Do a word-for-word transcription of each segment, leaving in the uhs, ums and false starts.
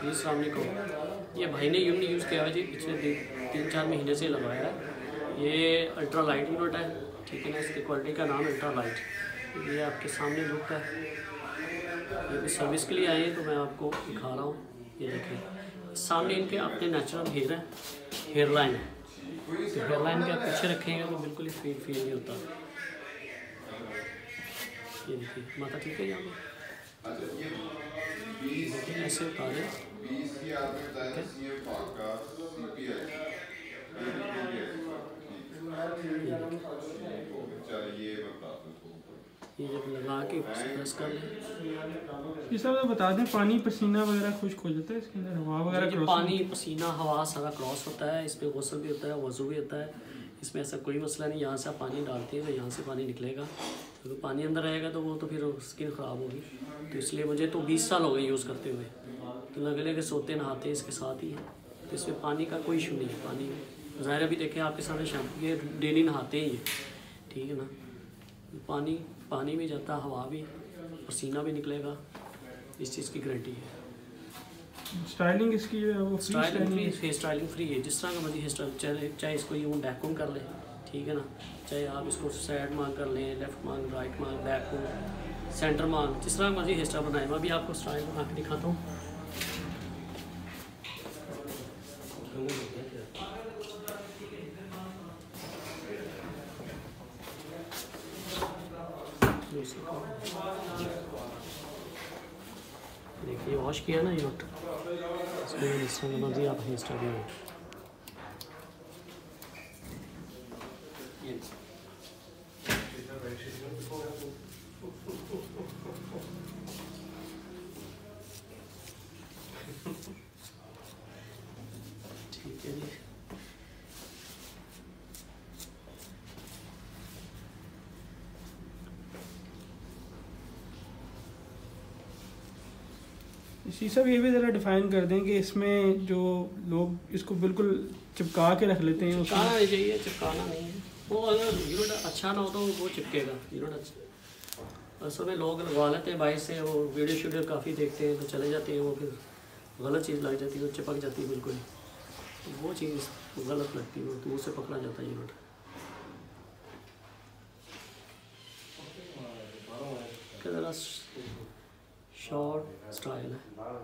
जी अस्सलाम वालेकुम। ये भाई ने यूनिट यूज़ किया है जी, पिछले तीन चार महीने से लगाया है। ये अल्ट्रा लाइट यूनिट है, ठीक है ना। इसकी क्वालिटी का नाम अल्ट्रा लाइट। ये आपके सामने लुक है। ये सर्विस के लिए आए हैं तो मैं आपको दिखा रहा हूँ। ये देखिए सामने इनके अपने नेचुरल हेयर है, हेयर लाइन है। तो हेयर लाइन के आप पीछे रखेंगे तो बिल्कुल ही फील फील नहीं होता। ये देखिए माता ठीक है यहाँ पे, देखिए ऐसे उतारे, ये जब लगा के प्रेस कर लें। ये सब तो बता दें, पानी पसीना वगैरह खुश्क हो जाता है इसके अंदर, हवा वगैरह क्रॉस, पानी पसीना हवा सारा क्रॉस होता है। इसमें गौसल भी होता है, वज़ू भी होता है। इसमें ऐसा कोई मसला नहीं। यहाँ से आप पानी डालते हैं तो यहाँ से पानी निकलेगा। अगर तो पानी अंदर रहेगा तो वो तो फिर स्किन ख़राब होगी। तो इसलिए मुझे तो बीस साल हो गए यूज़ करते हुए, तो लगे लगे सोते नहाते हैं इसके साथ ही है। तो इसमें पानी का कोई इशू नहीं है। पानी ज़ाहिर अभी देखें आपके सामने शैम्पू ये डेली नहाते ही है, ठीक है ना। पानी पानी भी जाता है, हवा भी, पसीना भी निकलेगा। इस चीज़ की गारंटी है। स्टाइलिंग इसकी जो है वो styling free, hair styling free है। जिस तरह का मर्जी हेयर स्टाइल, चाहे चाहे इसको यूँ बैकूम कर लें, ठीक है ना। चाहे आप इसको साइड मांग कर लें, लेफ्ट मांग, राइट मांग, बैकूम, सेंटर मांग, जिस तरह मर्जी हेयर स्टाइल बनाए। मैं भी आपको स्टाइल बना के दिखाता हूँ। देखिए वॉश किया ना यूनिट, इसमें इस तरह मर्जी आप हेयर स्टाइल में ठीक है जी। इसी सब ये भी ज़रा डिफाइन कर दें कि इसमें जो लोग इसको बिल्कुल चिपका के रख लेते हैं, चिपकाना नहीं चाहिए, चिपकाना नहीं है। वो अगर यूनिट अच्छा ना हो तो वो चिपकेगा यूनिट अच्छा। असल में लोग लगवा लेते हैं बाहर से, वो वीडियो शूडियो काफ़ी देखते हैं तो चले जाते हैं, वो फिर गलत चीज़ लग जाती है, वो चिपक जाती है बिल्कुल। तो वो चीज़ गलत लगती है, वो दूर से पकड़ा जाता है यूनिट। ज़रा शॉर्ट स्टाइल है।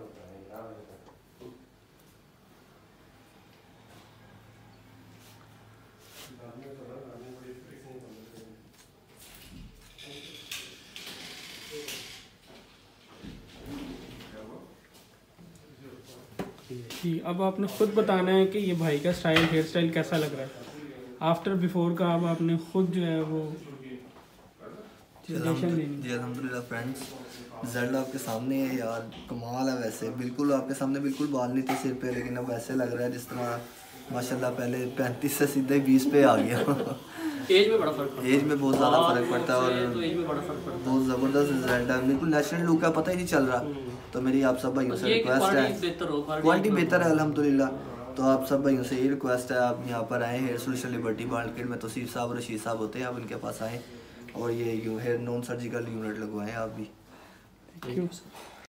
जी, अब आपने खुद बताना है कि ये भाई का स्टाइल, हेयर स्टाइल कैसा लग रहा है आफ्टर बिफोर का। अब आपने खुद जो है वो जी अल्हम्दुलिल्लाह फ्रेंड्स, रिजल्ट आपके सामने है यार, कमाल है। वैसे बिल्कुल आपके सामने बिल्कुल बाल नहीं थे सिर पे, लेकिन अब वैसे लग रहा है जिस तरह माशाल्लाह पहले पैंतीस से सीधे बीस पे आ गया। एज में बड़ा फर्क पड़ता है, एज में बहुत ज़्यादा फर्क पड़ता है और तो एज में बड़ा फर्क पड़ता है। बहुत ज़बरदस्त रिजल्ट है, बिल्कुल नेचुरल लुक है, पता ही नहीं चल रहा। तो मेरी आप सब भाइयों से रिक्वेस्ट है, क्वालिटी बेहतर है अल्हम्दुलिल्लाह। तो आप सब भाइयों से ये रिक्वेस्ट है, आप यहाँ पर आएँ हेयर सोल्यूशन लिबर्टी मार्केट में, तौसीफ साहब रशीद साहब होते हैं, आप इनके पास आएँ और ये हेयर नॉन सर्जिकल यूनिट लगवाएं आप भी। Thank you.